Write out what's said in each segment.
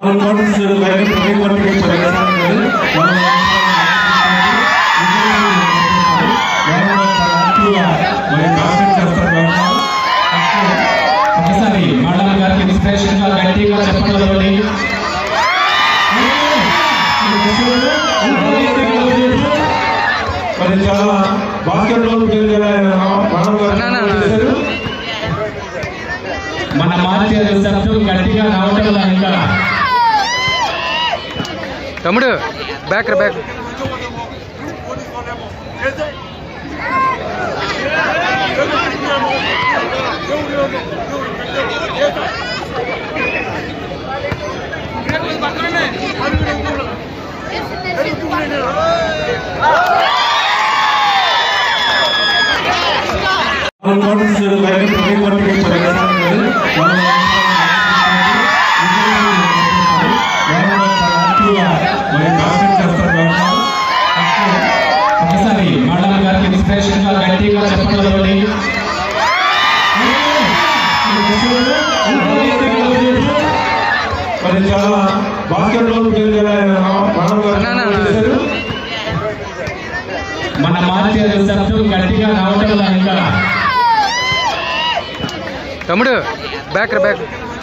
ఒకసారి మేడం గారికి ఇన్స్పిరేషన్ గా గట్టిగా చెప్పండి. చాలా బాస్కెట్బాల్ మన మార్చే శబ్దం గట్టిగా రావటం ఇంకా తమ్ముడు బ్యాక్ బ్యాక్ ఒకసారి మేడం గారికి ఇన్స్పిరేషన్ గా గట్టిగా చెప్పండి. చాలా బాస్కెట్బాల్ మన మార్చే శబ్దం గట్టిగా రావటం ఇంకా తమ్ముడు బ్యాక్ బ్యాక్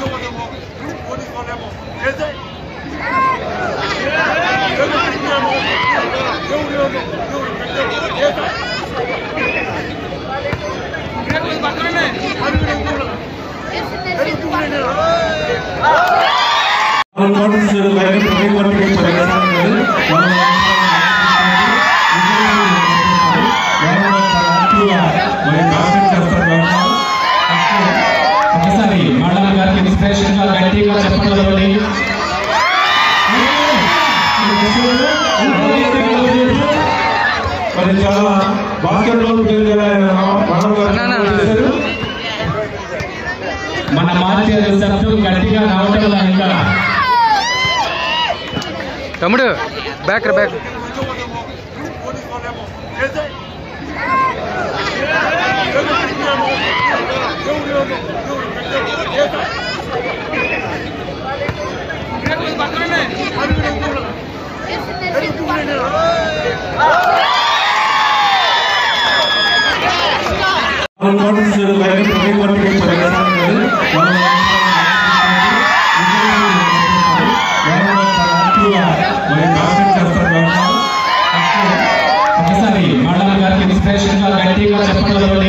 ఒకసారి మేడం గారికి ఇన్స్పిరేషన్ గా గట్టిగా చెప్పండి. చాలా బాస్కెట్బాల్ మన మార్చే శబ్దం గట్టిగా రావటం ఇంకా తమ్ముడు బ్యాక్ బ్యాక్ ఒకసారి మేడం గారికి ఇన్స్పిరేషన్ గా గట్టిగా చెప్పండి.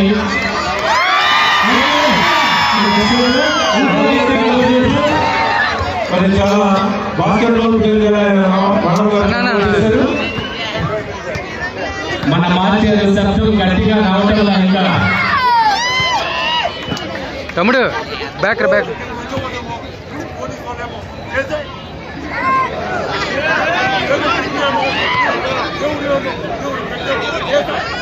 చాలా బాస్కెట్బాల్ మన మార్చే శబ్దం గట్టిగా రావటం ఇంకా తమ్ముడు బ్యాక్ బ్యాక్ Yes,